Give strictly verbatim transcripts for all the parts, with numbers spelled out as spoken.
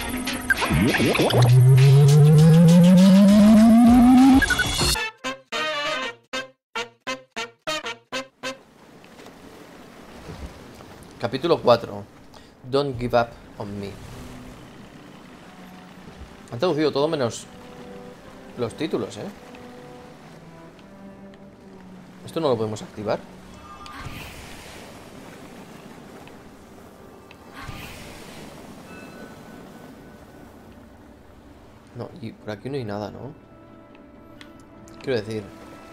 Capítulo cuatro. Don't give up on me. Han traducido todo menos los títulos, ¿eh? Esto no lo podemos activar. No, y por aquí no hay nada, ¿no? Quiero decir...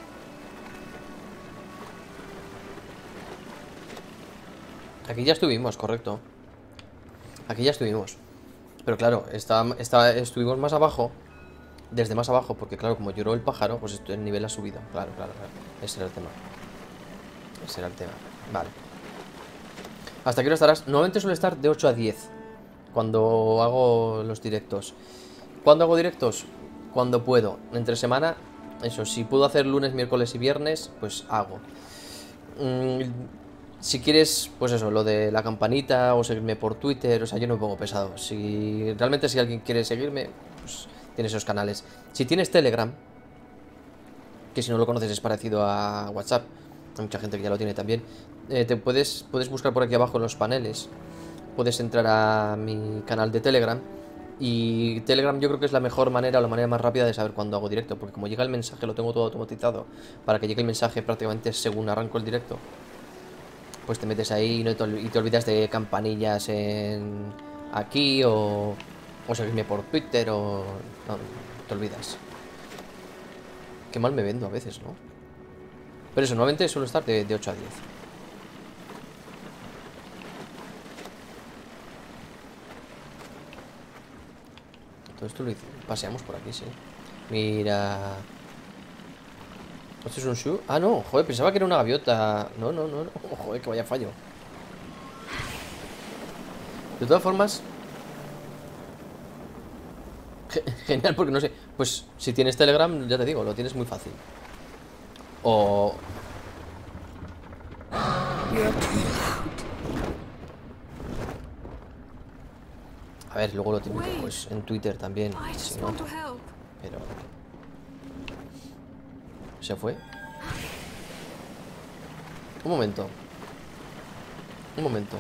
Aquí ya estuvimos, correcto. Aquí ya estuvimos. Pero claro, está, está, estuvimos más abajo. Desde más abajo, porque claro, como lloró el pájaro, pues el nivel ha subido. Claro, claro, claro. Ese era el tema. Ese era el tema. Vale. ¿Hasta qué hora estarás? Normalmente suele estar de ocho a diez cuando hago los directos. ¿Cuándo hago directos? Cuando puedo. Entre semana, eso, si puedo hacer lunes, miércoles y viernes, pues hago. Mm, si quieres, pues eso, lo de la campanita o seguirme por Twitter, o sea, yo no me pongo pesado. Si realmente si alguien quiere seguirme, pues tiene esos canales. Si tienes Telegram, que si no lo conoces es parecido a WhatsApp, hay mucha gente que ya lo tiene también, eh, te puedes, puedes buscar por aquí abajo en los paneles, puedes entrar a mi canal de Telegram. Y Telegram yo creo que es la mejor manera o la manera más rápida de saber cuándo hago directo, porque como llega el mensaje, lo tengo todo automatizado para que llegue el mensaje prácticamente según arranco el directo. Pues te metes ahí y, no te, y te olvidas de campanillas en aquí o, o seguirme por Twitter o... No, te olvidas. Qué mal me vendo a veces, ¿no? Pero eso, normalmente suelo estar de, de ocho a diez. Todo esto lo hice. Paseamos por aquí, sí. Mira. ¿Esto es un shoe? Ah, no, joder, pensaba que era una gaviota. No, no, no, no. Joder, que vaya fallo. De todas formas... Genial, porque no sé. Pues si tienes Telegram, ya te digo, lo tienes muy fácil. O... A ver, luego lo típico, pues en Twitter también, si no. Pero... ¿Se fue? Un momento. Un momento.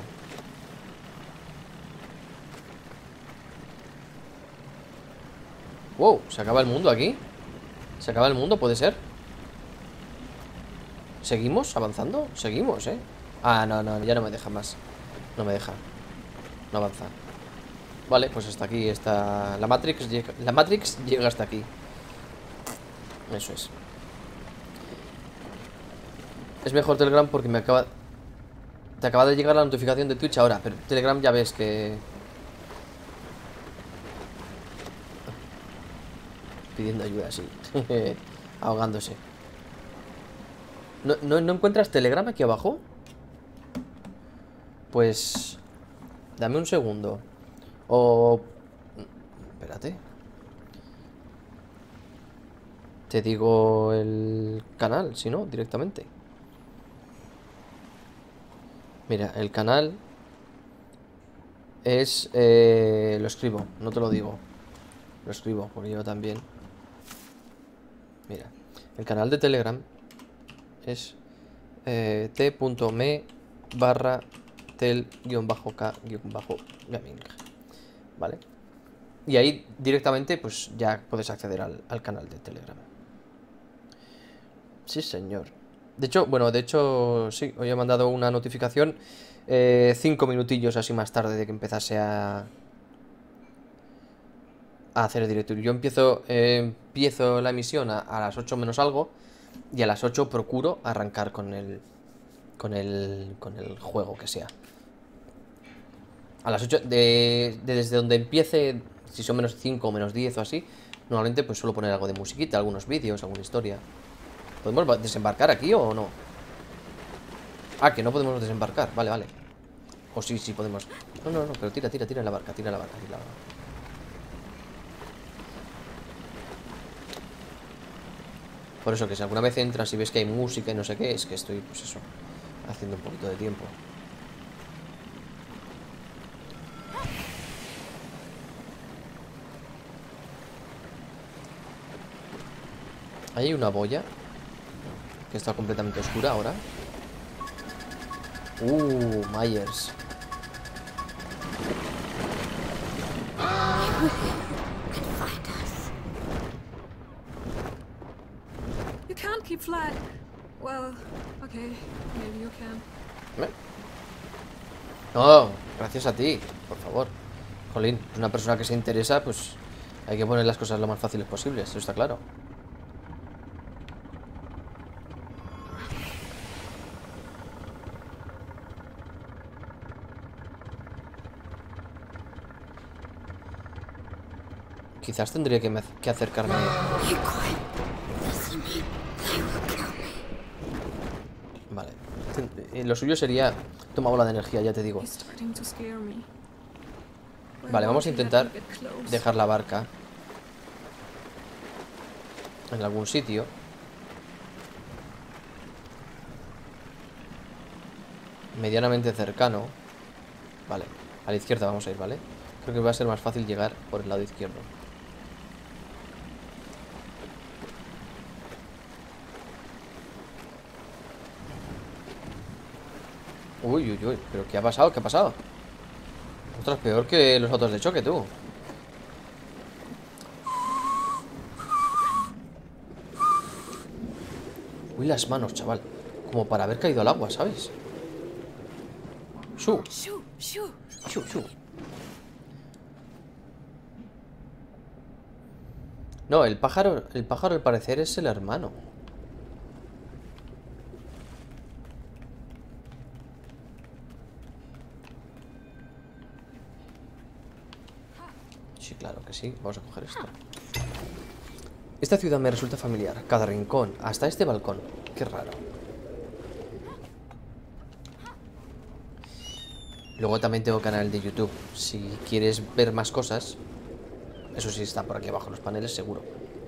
Wow, ¿se acaba el mundo aquí? ¿Se acaba el mundo? ¿Puede ser? ¿Seguimos avanzando? Seguimos, ¿eh? Ah, no, no, ya no me deja más. No me deja. No avanza. Vale, pues hasta aquí está... La Matrix llega... La Matrix llega hasta aquí. Eso es. Es mejor Telegram porque me acaba... Te acaba de llegar la notificación de Twitch ahora, pero Telegram ya ves que... Pidiendo ayuda, sí. Ahogándose. ¿No, no, ¿No encuentras Telegram aquí abajo? Pues... Dame un segundo. O... Espérate. Te digo el canal, si no, directamente. Mira, el canal es... Eh, lo escribo, no te lo digo. Lo escribo, porque yo también. Mira, el canal de Telegram es eh, t.me barra tel-k-gaming. ¿Vale? Y ahí directamente pues ya puedes acceder al, al canal de Telegram. Sí, señor. De hecho, bueno, de hecho, sí, hoy he mandado una notificación eh, cinco minutillos así más tarde de que empezase a, a hacer el directo. Yo empiezo, eh, empiezo la emisión a, a las ocho menos algo y a las ocho procuro arrancar con el, con el, con el juego que sea. A las ocho, de, de desde donde empiece, si son menos cinco o menos diez o así, normalmente pues suelo poner algo de musiquita, algunos vídeos, alguna historia. ¿Podemos desembarcar aquí o no? Ah, que no podemos desembarcar, vale, vale. O sí, sí podemos. No, no, no, pero tira, tira, tira en la barca, tira en la barca, tira en la barca. Por eso que si alguna vez entras y ves que hay música y no sé qué, es que estoy, pues eso, haciendo un poquito de tiempo. Ahí hay una boya que está completamente oscura ahora. Uh, Myers. You can't keep flat. Well, okay, maybe you can. ¿Eh? No, gracias a ti, por favor. Jolín, una persona que se interesa, pues hay que poner las cosas lo más fáciles posibles, eso está claro. Quizás tendría que, me- que acercarme. Vale. Ten- eh, Lo suyo sería... Toma bola de energía, ya te digo. He's starting to scare me. Why Vale, vamos a won't you let intentar me get close? dejar la barca en algún sitio. Medianamente cercano. Vale, a la izquierda vamos a ir, ¿vale? Creo que va a ser más fácil llegar por el lado izquierdo. Uy, uy, uy, pero ¿qué ha pasado? ¿Qué ha pasado? Ostras, peor que los autos de choque, tú. Uy, las manos, chaval. Como para haber caído al agua, ¿sabes? Shu, Shoo, shoo. shu, shu. No, el pájaro, el pájaro al parecer es el hermano. Sí, claro que sí. Vamos a coger esto. Esta ciudad me resulta familiar. Cada rincón, hasta este balcón. Qué raro. Luego también tengo canal de YouTube. Si quieres ver más cosas, eso sí está por aquí abajo en los paneles, seguro.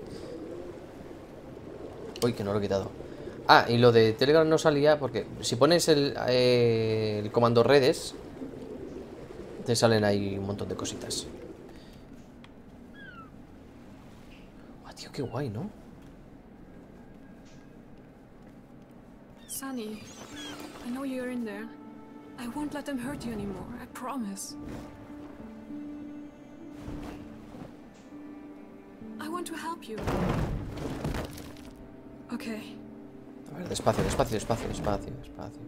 Uy, que no lo he quitado. Ah, y lo de Telegram no salía porque si pones el, eh, el comando redes, te salen ahí un montón de cositas. Ah, tío, qué guay, ¿no? Sunny, I know you're in there. I won't let them hurt you anymore, I promise. I want to help you. Okay. A ver, despacio, despacio, despacio, despacio, despacio.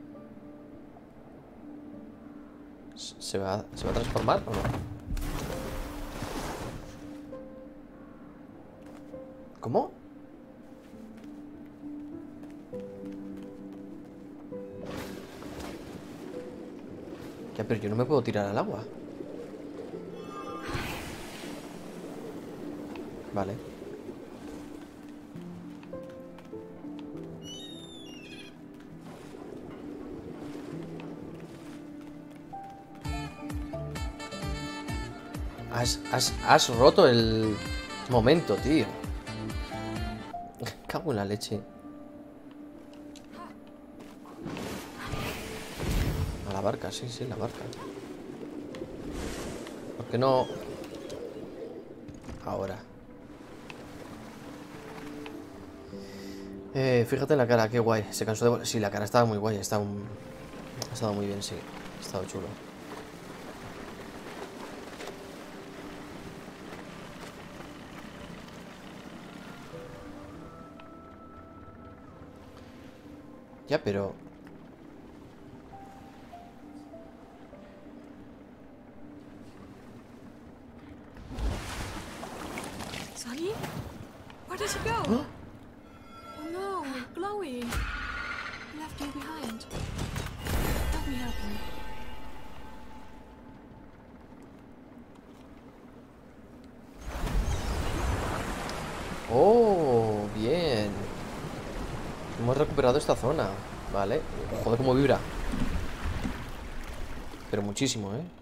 ¿Se va, ¿se va a transformar o no? ¿Cómo? Ya, pero yo no me puedo tirar al agua. Vale. Has, has, has roto el momento, tío. Cago en la leche. A la barca, sí, sí, la barca. ¿Por qué no? Ahora. Eh, fíjate en la cara, qué guay. Se cansó de... vol- Sí, la cara estaba muy guay. Está un... Ha estado muy bien, sí. Ha estado chulo. Ya, pero... Sunny? Where did you go? ¡Ah! Oh no, Chloe. He left you behind. Let me help him. Oh, bien. Hemos recuperado esta zona. Vale. Joder, cómo vibra. Pero muchísimo, ¿eh?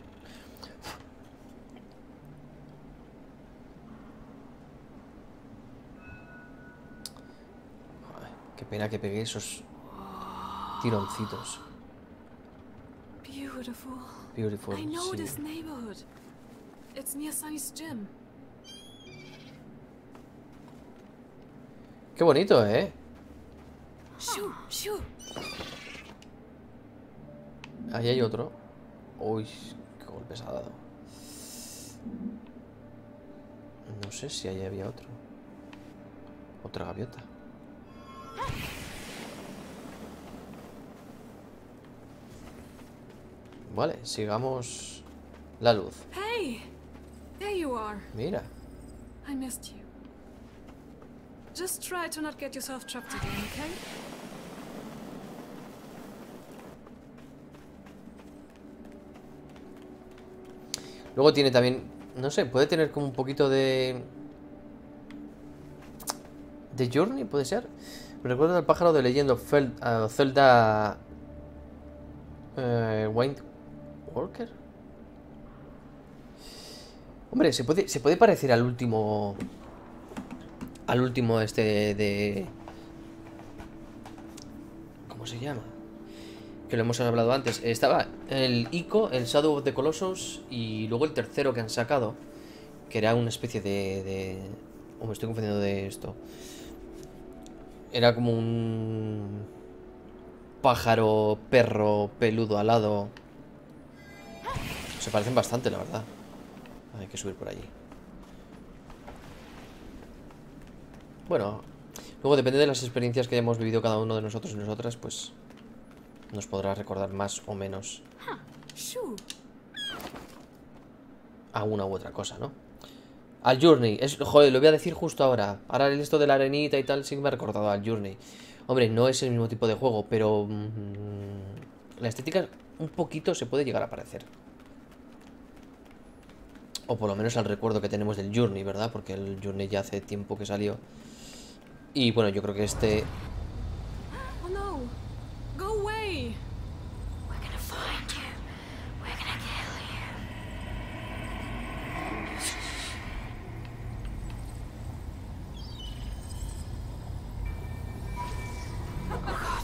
Ay, qué pena que pegué esos tironcitos. Beautiful. Beautiful, I know sí. this neighborhood. It's near Sunny's gym. Qué bonito, ¿eh? Shoo, shoo. Ahí hay otro. Uy, qué golpe se ha dado. No sé si ahí había otro. Otra gaviota. Vale, sigamos la luz. Hey, there you are. Mira. I missed you. Just try to not get yourself trapped again, okay? Luego tiene también, no sé, puede tener como un poquito de... de Journey, puede ser. Me recuerda al pájaro de Legend of Fel- uh, Zelda... Eh, Wind Walker. Hombre, se puede, se puede parecer al último... Al último este de... de... ¿Cómo se llama? Que lo hemos hablado antes. Estaba el Ico, el Shadow of the Colossus y luego el tercero que han sacado, que era una especie de... de... Oh, me estoy confundiendo de esto. Era como un... pájaro, perro, peludo alado. Se parecen bastante, la verdad. Hay que subir por allí. Bueno, luego depende de las experiencias que hayamos vivido cada uno de nosotros y nosotras, pues nos podrá recordar más o menos Shoo. a una u otra cosa, ¿no? Al Journey, es, joder, lo voy a decir justo ahora. Ahora esto de la arenita y tal sí que me ha recordado al Journey. Hombre, no es el mismo tipo de juego, pero mmm, la estética un poquito se puede llegar a parecer. O por lo menos al recuerdo que tenemos del Journey, ¿verdad? Porque el Journey ya hace tiempo que salió. Y bueno, yo creo que este... Oh no. Go away. We're gonna find you. We're gonna kill you. Oh God.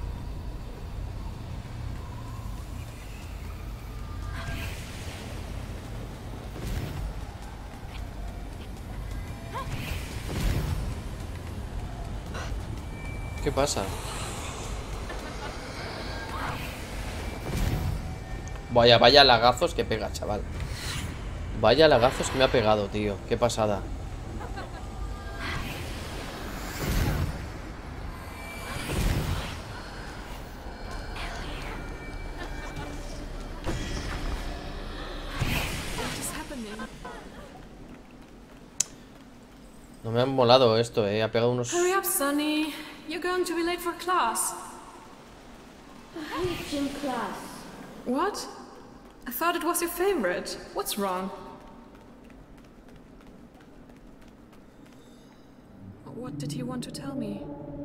¿Qué pasa? Vaya, vaya lagazos que pega, chaval. Vaya lagazos que me ha pegado, tío. Qué pasada. What is happening? No me han molado esto, eh. Ha pegado unos... Hurry up, Sonny. You're going to be late for class. I hate gym class. What? I thought it was your favorite. What's wrong? What did he want to tell me?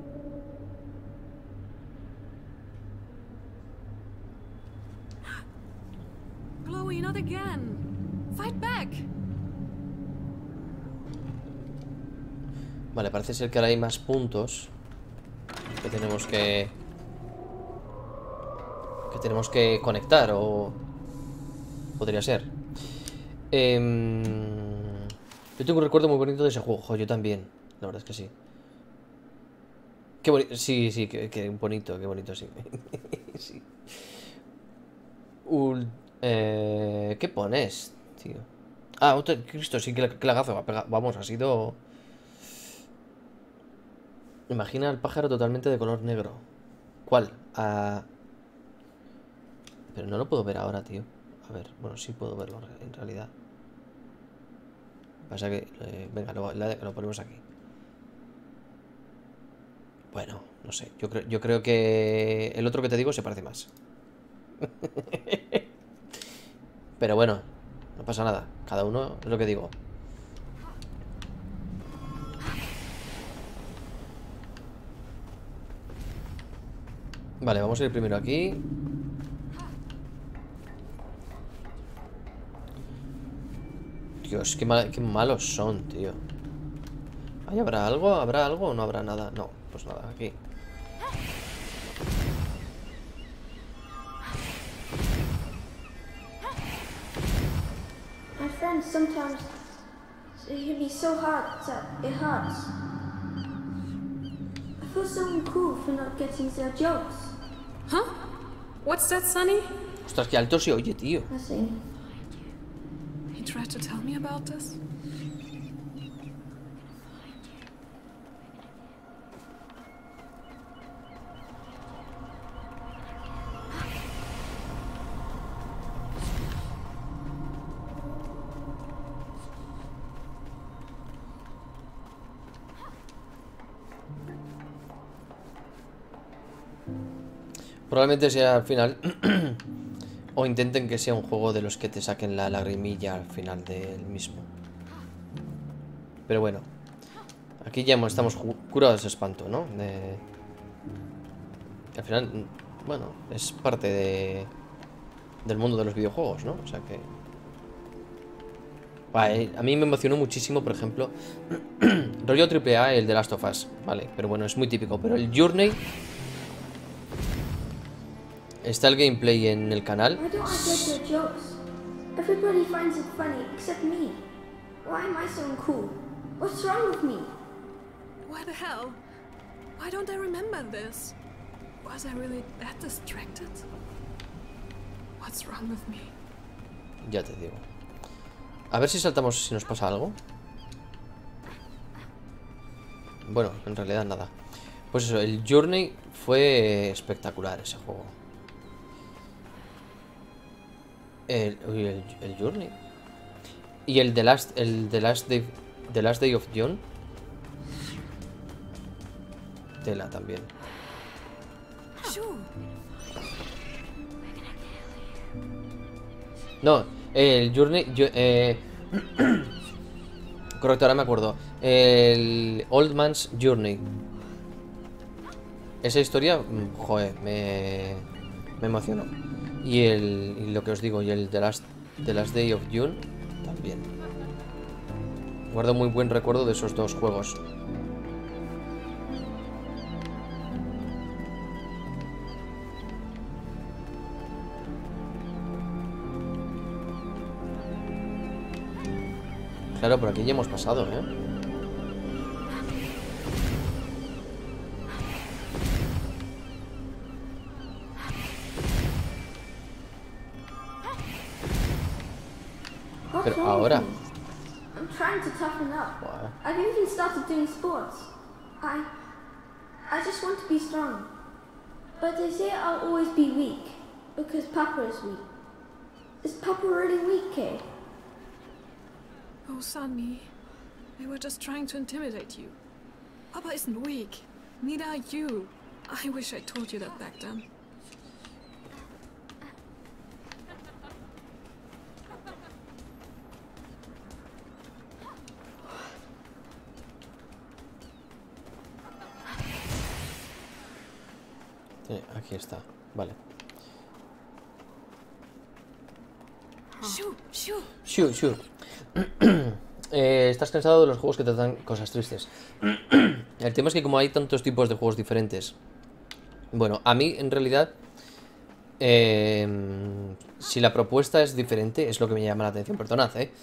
Chloe, not again. Fight back. Vale, parece ser que ahora hay más puntos que tenemos que... que tenemos que conectar, o... podría ser. Eh... Yo tengo un recuerdo muy bonito de ese juego. Jo, yo también, la verdad es que sí. Qué bonito, sí, sí, qué, qué bonito, qué bonito, sí. Sí. Ul... Eh... ¿Qué pones, tío? Ah, otro... Cristo, sí, que, la, que lagazo va a pegar. Vamos, ha sido... Imagina al pájaro totalmente de color negro. ¿Cuál? Ah... Pero no lo puedo ver ahora, tío. A ver, bueno, sí puedo verlo en realidad. Pasa que... Eh, venga, lo, lo ponemos aquí. Bueno, no sé. Yo creo, yo creo que el otro que te digo se parece más. Pero bueno, no pasa nada. Cada uno es lo que digo. Vale, vamos a ir primero aquí. Dios, qué, mal, qué malos son, tío. ¿Ahí habrá algo? ¿Habrá algo o no habrá nada? No, pues nada, aquí. My friends sometimes it can be so hard that it hurts. you're so uncool for not getting their jokes. Huh? What's that, Sonny? Ostras, qué alto se oye, tío. Nothing. He tried to tell me about this. Probablemente sea al final o intenten que sea un juego de los que te saquen la lagrimilla al final del mismo. Pero bueno, aquí ya hemos- estamos ju- curados de espanto, ¿no? De... Al final, bueno, es parte de... del mundo de los videojuegos, ¿no? O sea que... Vale, a mí me emocionó muchísimo, por ejemplo, rollo triple A, el de Last of Us, vale, pero bueno, es muy típico. Pero el Journey... Está el gameplay en el canal. Why don't I get their jokes? Everybody finds it funny except me. Why am I so uncool? What's wrong with me? Why the hell? Why don't I remember this? Was I really that distracted? What's wrong with me? Ya te digo. A ver si saltamos, si nos pasa algo. Bueno, en realidad nada. Pues eso, el Journey fue espectacular ese juego. El, uy, el, el Journey. Y el The Last, el The Last Day, The Last Day of John. Tela también. Shoo! No, el Journey. Yo, eh, correcto, ahora me acuerdo. El Old Man's Journey. Esa historia, mm, joder, me, me emocionó. Y el y lo que os digo, y el The Last, The Last Day of June también. Guardo muy buen recuerdo de esos dos juegos. Claro, por aquí ya hemos pasado, ¿eh? What's Pero wrong with ahora. me? I'm trying to toughen up. Wow. I've even started doing sports. I, I just want to be strong. But they say I'll always be weak because Papa is weak. Is Papa really weak, Kay? Oh, Sonny. They were just trying to intimidate you. Papa isn't weak. Neither are you. I wish I told you that back then. Eh, aquí está, vale. Shoo! Shoo! Shoo, shoo. Eh, estás cansado de los juegos que te dan cosas tristes. El tema es que como hay tantos tipos de juegos diferentes. Bueno, a mí en realidad eh, si la propuesta es diferente, es lo que me llama la atención. Perdonad, eh.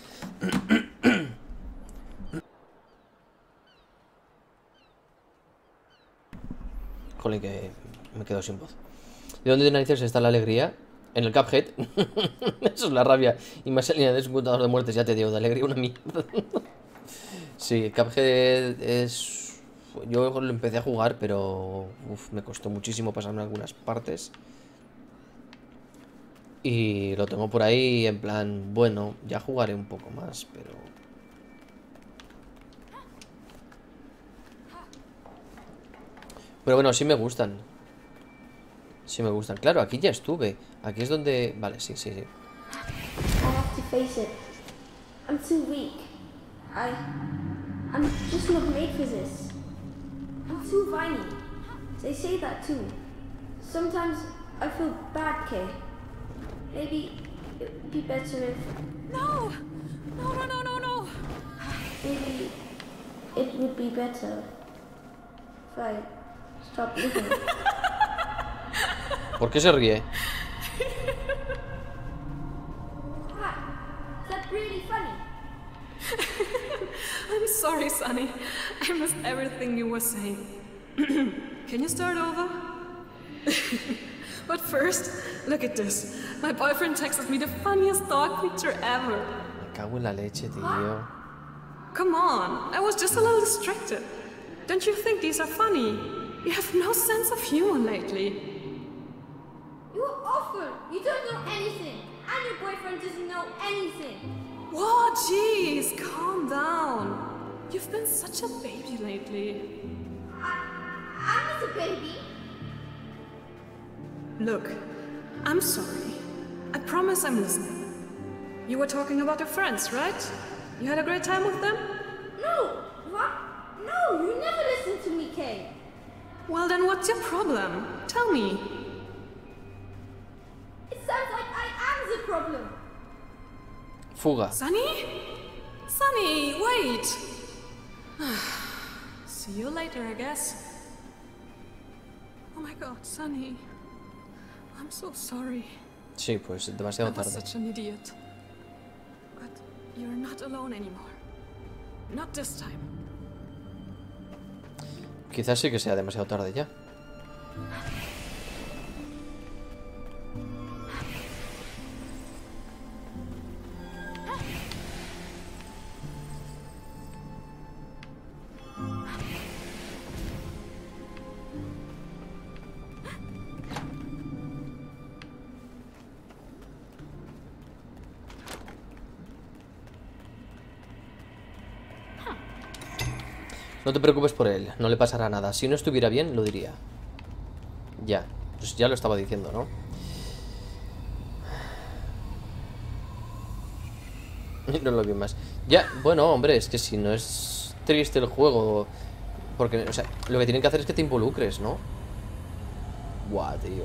Jolín, que me quedo sin voz. ¿De dónde de narices está la alegría? En el Cuphead. Eso es la rabia. Y más en línea de un contador de muertes, ya te digo, de alegría una mierda. Sí, el Cuphead es... Yo lo empecé a jugar, pero uf, me costó muchísimo pasarme algunas partes. Y lo tengo por ahí en plan, bueno, ya jugaré un poco más, pero... Pero bueno, sí me gustan. Sí me gustan. Claro, aquí ya estuve. Aquí es donde... Vale, sí, sí, sí. I have to face it. I'm too weak. I... I'm just not made for this. I'm too whiny. They say that too. Sometimes I feel bad, Kay. Maybe it would be better if... No! No, no, no, no, no! Maybe it would be better if I stopped living. ¿Por qué se ríe? What? Is that really funny? I'm sorry, Sonny. I missed everything you were saying. can you start over? But first, look at this. My boyfriend texted me the funniest dog picture ever. Me cago en la leche, tío. Come on, I was just a little distracted. Don't you think these are funny? You have no sense of humor lately. You are awful. You don't know anything. And your boyfriend doesn't know anything. Whoa, jeez, calm down. You've been such a baby lately. I, I'm not a baby. Look, I'm sorry. I promise I'm listening. You were talking about your friends, right? You had a great time with them? No. What? No, you never listen to me, Kay. Well, then what's your problem? Tell me. It sounds like I am the problem. Fuga. Sunny? Sunny, wait! See you later, I guess. Oh my god, Sunny. I'm so sorry. Sí, pues demasiado I was tarde. such an idiot. But you're not alone anymore. Not this time. Quizás sí que sea demasiado tarde ya. No te preocupes por él, no le pasará nada. Si no estuviera bien, lo diría. Ya, pues ya lo estaba diciendo, ¿no? No lo vi más. Ya, bueno, hombre, es que si no es triste el juego... Porque, o sea, lo que tienen que hacer es que te involucres, ¿no? Buah, tío.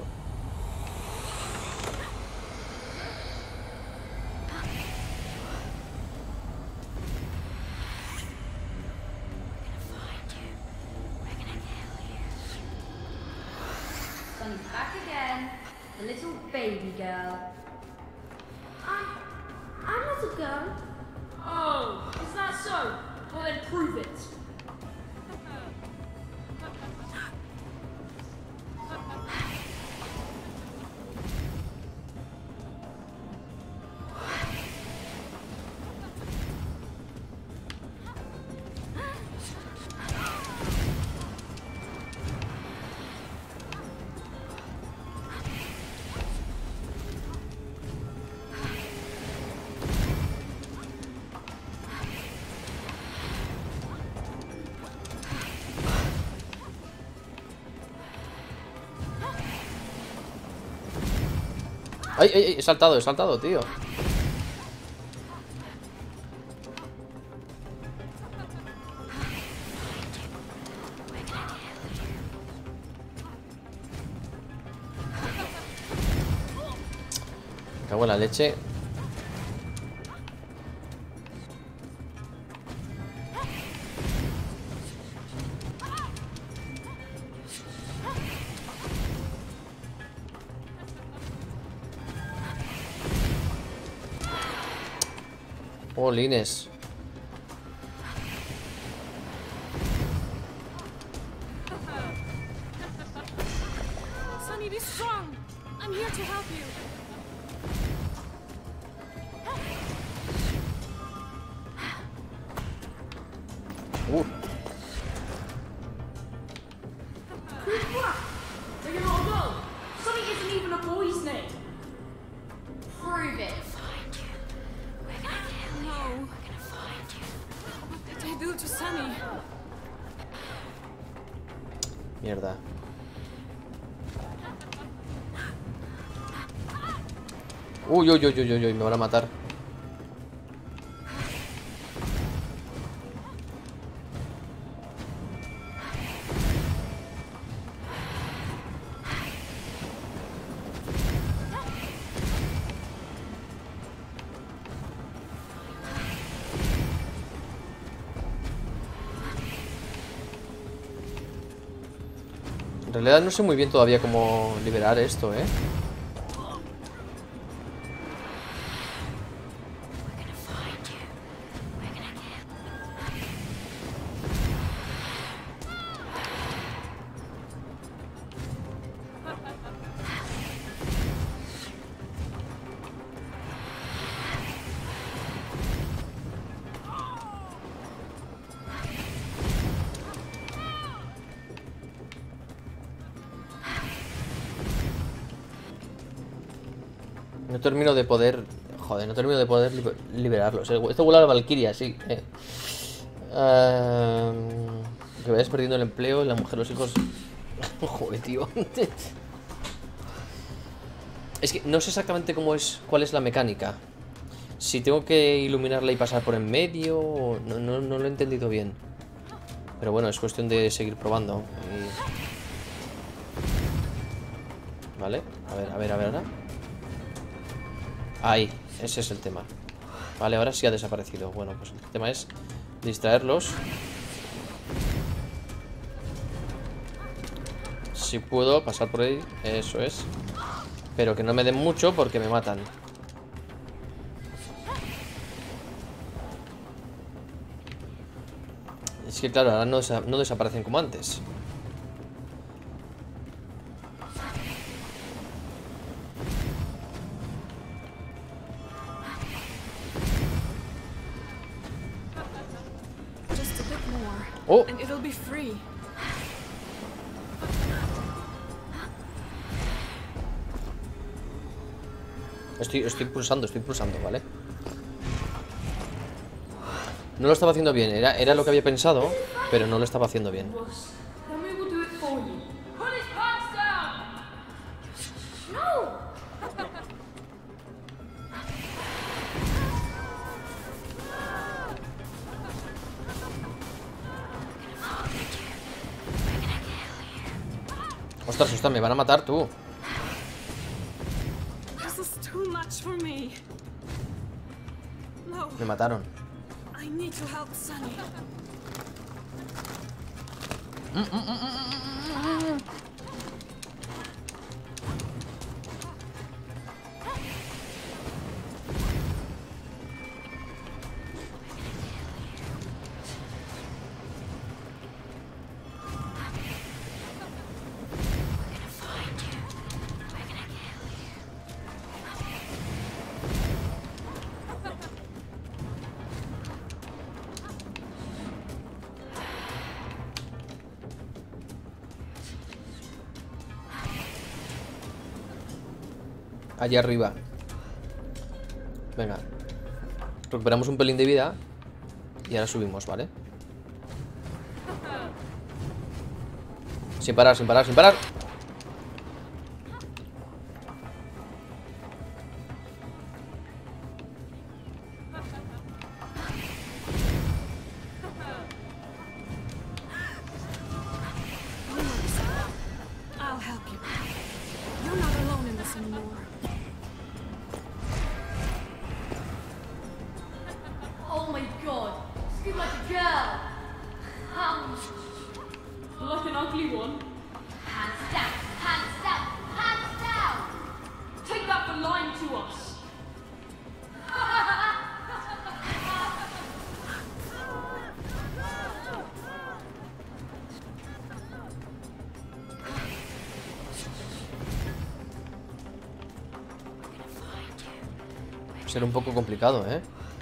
Sunny's back again. The little baby girl. I'm, I'm not a girl. Oh, is that so? Well then prove it. ¡Ay, ay, ay! He saltado, he saltado, tío. Me cago en la leche. Polines. Sunny, be strong. I'm here to help you. Uh. So you're not a girl. Sunny isn't even a boy's name. Prove it. No. What did they do to Sunny? Mierda. Uy, uy, uy, uy, uy, uy, me van a matar. En realidad no sé muy bien todavía cómo liberar esto, ¿eh? No termino de poder... Joder, no termino de poder li liberarlos. Esto vuela a la Valkyria, sí. Eh. Uh, que vayas perdiendo el empleo, la mujer, los hijos... Joder, tío. Es que no sé exactamente cómo es... Cuál es la mecánica. Si tengo que iluminarla y pasar por en medio... No, no, no lo he entendido bien. Pero bueno, es cuestión de seguir probando. Y... Vale, a ver, a ver, a ver ahora. Ahí, ese es el tema. Vale, ahora sí ha desaparecido. Bueno, pues el tema es distraerlos. Si puedo pasar por ahí, eso es. Pero que no me den mucho porque me matan. Es que claro, ahora no, desa no desaparecen como antes. Just a bit more, Oh, and it'll be free. estoy, estoy pulsando, estoy pulsando, ¿vale? No lo estaba haciendo bien, era, era lo que había pensado, pero no lo estaba haciendo bien. Then we will do it for you. Put his pants down! No! Ostras, ostras, me van a matar tú. This is too much for me. No, Me mataron. I need to help Sunny. Allá arriba. Venga. Recuperamos un pelín de vida. Y ahora subimos, ¿vale? Sin parar, sin parar, sin parar. I'll help you. You're not alone in this anymore. Oh my god! Scoot like a girl! Um, like an ugly one. Hands down! Hands down! Hands down! Take that for lying to us! Será un poco complicado, ¿eh?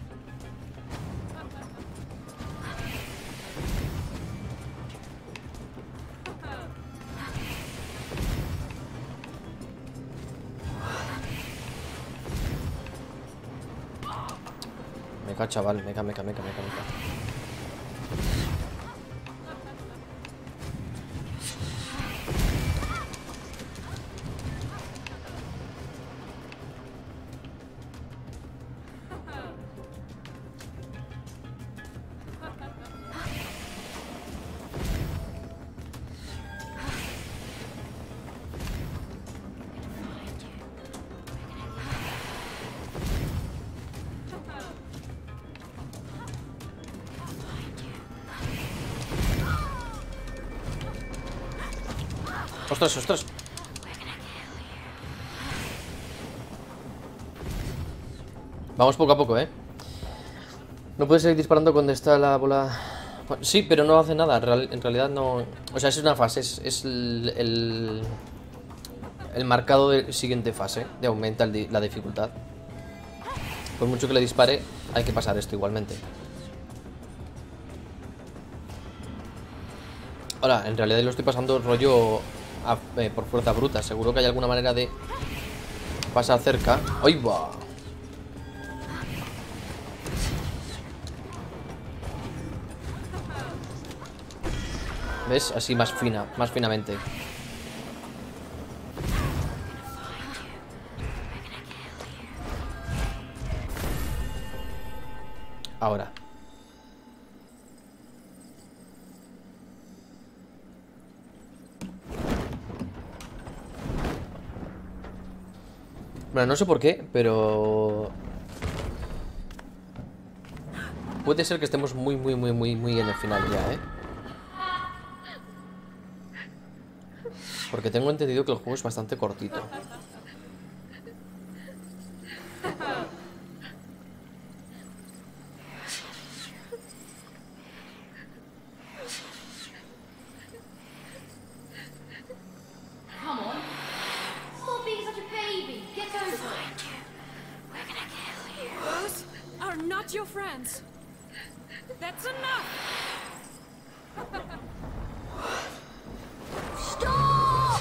Meca, chaval, meca, meca, meca, meca, meca. Ostras, ostras. Vamos poco a poco, ¿eh? No puedes seguir disparando cuando está la bola... Sí, pero no hace nada. En realidad no... O sea, es una fase. Es, es el, el... el marcado de siguiente fase. De aumenta el, la dificultad. Por mucho que le dispare, hay que pasar esto igualmente. Ahora, en realidad lo estoy pasando rollo... A, eh, por fuerza bruta. Seguro que hay alguna manera de pasa cerca. ¡Ay, va! ¿Ves? Así más fina, más finamente. Ahora. Bueno, no sé por qué, pero... puede ser que estemos muy, muy, muy, muy, muy en el final ya, ¿eh? Porque tengo entendido que el juego es bastante cortito. Come on. Stop being such a baby. Get over it. We're gonna kill you. Those are not your friends. That's enough. Stop!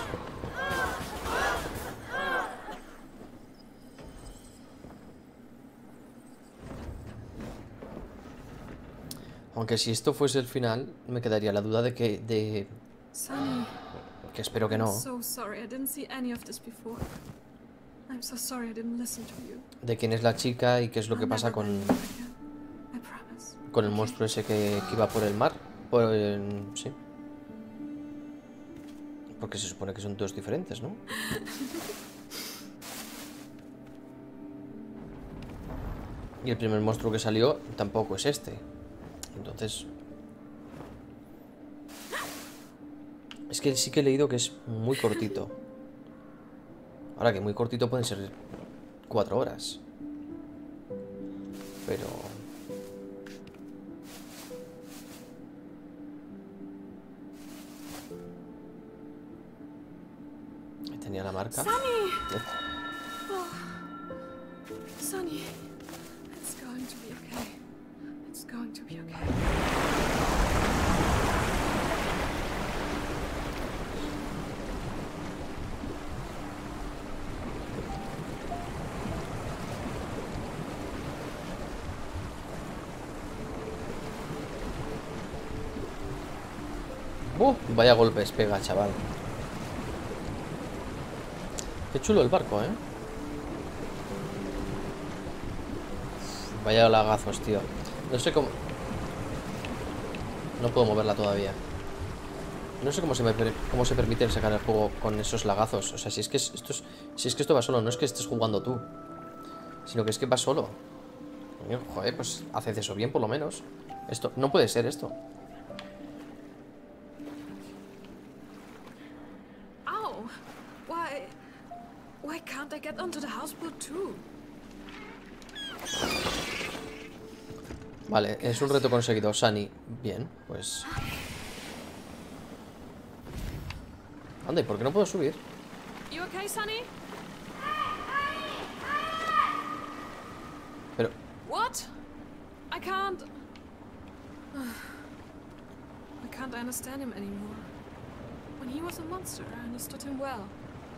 Aunque si esto fuese el final, me quedaría la duda de que... de... Sunny, que espero que I'm no. so sorry. I didn't see any of this before. I'm so sorry I didn't listen to you. De quién es la chica y qué es lo que I'll pasa never con... let you again. I promise. con el monstruo ese que, que iba por el mar. Por el... sí. Porque se supone que son dos diferentes, ¿no? Y el primer monstruo que salió tampoco es este. Entonces... es que sí que he leído que es muy cortito. Ahora que muy cortito pueden ser cuatro horas. Pero... ahí tenía la marca. Sunny! Eh, Oh. Sunny, it's going to be okay. It's going to be okay. ¡Uh! Vaya golpes pega, chaval. Qué chulo el barco, ¿eh? Vaya lagazos, tío. No sé cómo... no puedo moverla todavía. No sé cómo se me per- cómo se permite sacar el juego con esos lagazos. O sea, si es que es- esto es, si es que esto va solo, no es que estés jugando tú, sino que es que va solo. Coño, joder, pues haced eso bien por lo menos. Esto no puede ser esto. Ow! Why... Why can't I get onto the houseboat too? Vale, es un reto conseguido. Sunny, bien, pues... anda, ¿y por qué no puedo subir? You okay, Sunny? Pero... What? I can't... I can't understand him anymore. When he was a monster, I understood him well.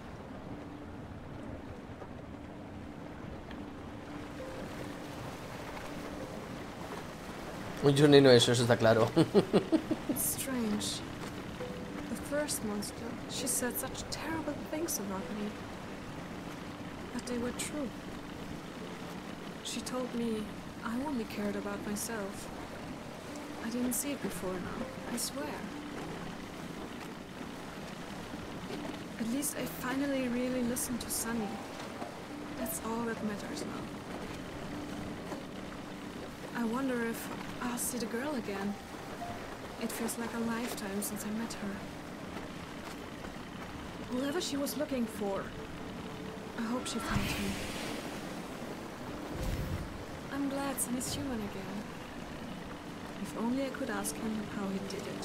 un Johnny no es eso, eso está claro. It's strange. The first monster, she said such terrible things about me. But they were true. She told me I only cared about myself. I didn't see it before now, I swear. At least I finally really listened to Sunny. That's all that matters now. I wonder if I'll see the girl again. It feels like a lifetime since I met her. Whoever she was looking for, I hope she found him. I'm glad Sunny's human again. If only I could ask him how he did it.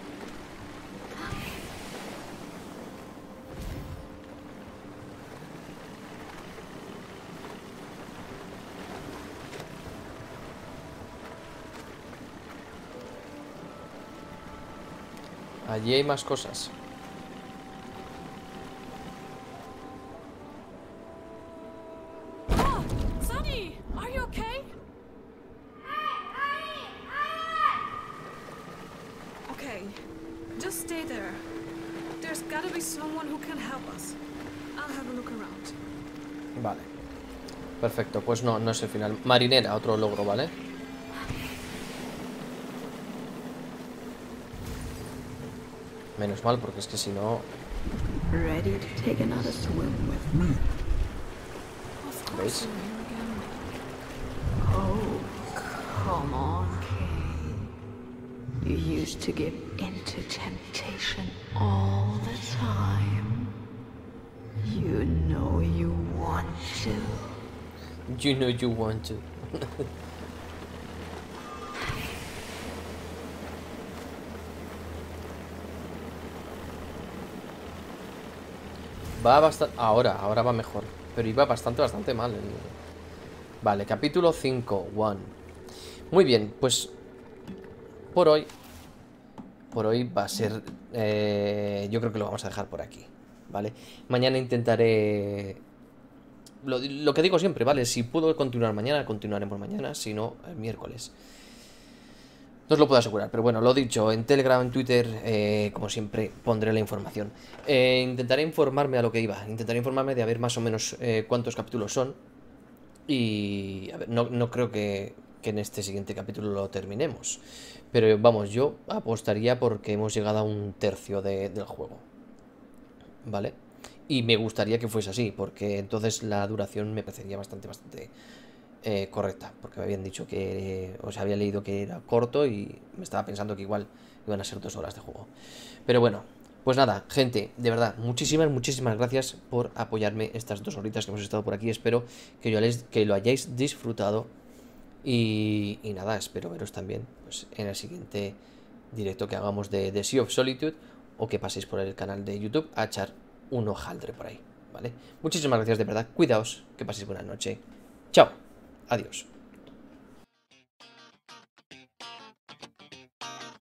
Allí hay más cosas. someone who can help us. I'll have a look around. Vale. Perfecto, pues no, no es el final. Marinera, otro logro, ¿vale? Menos mal, porque es que si no... Ready to take another swim with me? Of ¿Veis? course you're here again. Oh, come on, Kay. You used to give into temptation all the time. You know you want to. You know you want to. Va bastante... Ahora, ahora va mejor. Pero iba bastante, bastante mal. el- Vale, capítulo cinco, one. Muy bien, pues... Por hoy... Por hoy va a ser... eh, Yo creo que lo vamos a dejar por aquí, ¿vale? Mañana intentaré... Lo, lo que digo siempre, ¿vale? Si puedo continuar mañana, continuaremos mañana. Si no, el miércoles. No os lo puedo asegurar, pero bueno, lo dicho, en Telegram, en Twitter, eh, como siempre, pondré la información. Eh, intentaré informarme a lo que iba, intentaré informarme de a ver más o menos eh, cuántos capítulos son. Y a ver, no, no creo que, que en este siguiente capítulo lo terminemos. Pero vamos, yo apostaría porque hemos llegado a un tercio de- del juego. ¿Vale? Y me gustaría que fuese así, porque entonces la duración me parecería bastante, bastante eh, correcta, porque me habían dicho que, o sea, había leído que era corto y me estaba pensando que igual iban a ser dos horas de juego. Pero bueno, pues nada, gente, de verdad, muchísimas, muchísimas gracias por apoyarme estas dos horitas que hemos estado por aquí. Espero que, yo les- que lo hayáis disfrutado y, y nada, espero veros también pues, en el siguiente directo que hagamos de, de Sea of Solitude o que paséis por el canal de YouTube a echar un hojaldre por ahí, ¿vale? Muchísimas gracias de verdad, cuidaos, que paséis buena noche. Chao, adiós.